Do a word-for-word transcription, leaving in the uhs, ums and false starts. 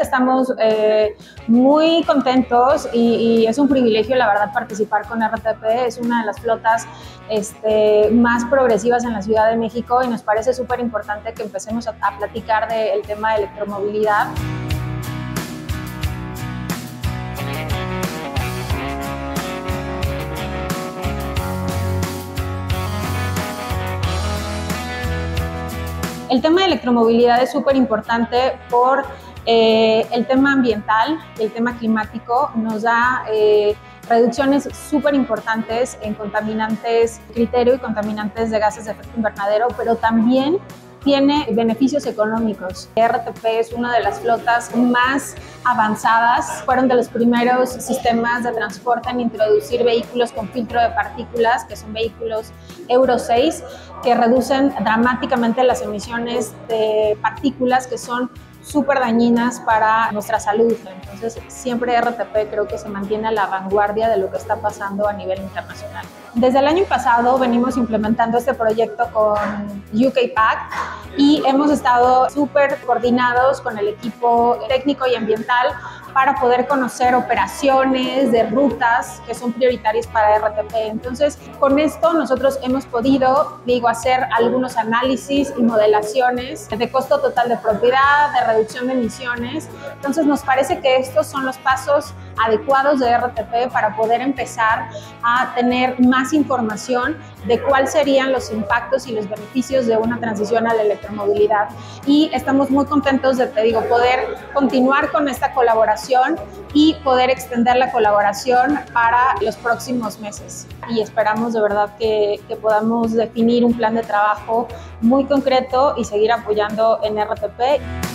Estamos eh, muy contentos y, y es un privilegio, la verdad, participar con R T P. Es una de las flotas este, más progresivas en la Ciudad de México y nos parece súper importante que empecemos a, a platicar del tema de electromovilidad. El tema de electromovilidad es súper importante por eh, el tema ambiental, el tema climático. Nos da eh, reducciones súper importantes en contaminantes criterio y contaminantes de gases de efecto invernadero, pero también tiene beneficios económicos. R T P es una de las flotas más avanzadas. Fueron de los primeros sistemas de transporte en introducir vehículos con filtro de partículas, que son vehículos Euro seis, que reducen dramáticamente las emisiones de partículas que son súper dañinas para nuestra salud. Entonces, siempre R T P creo que se mantiene a la vanguardia de lo que está pasando a nivel internacional. Desde el año pasado venimos implementando este proyecto con U K Pact y hemos estado súper coordinados con el equipo técnico y ambiental para poder conocer operaciones de rutas que son prioritarias para R T P. Entonces, con esto nosotros hemos podido, digo, hacer algunos análisis y modelaciones de costo total de propiedad, de reducción de emisiones. Entonces, nos parece que estos son los pasos adecuados de R T P para poder empezar a tener más información de cuáles serían los impactos y los beneficios de una transición a la electromovilidad. Y estamos muy contentos de, te digo, poder continuar con esta colaboración y poder extender la colaboración para los próximos meses. Y esperamos de verdad que, que podamos definir un plan de trabajo muy concreto y seguir apoyando en R T P.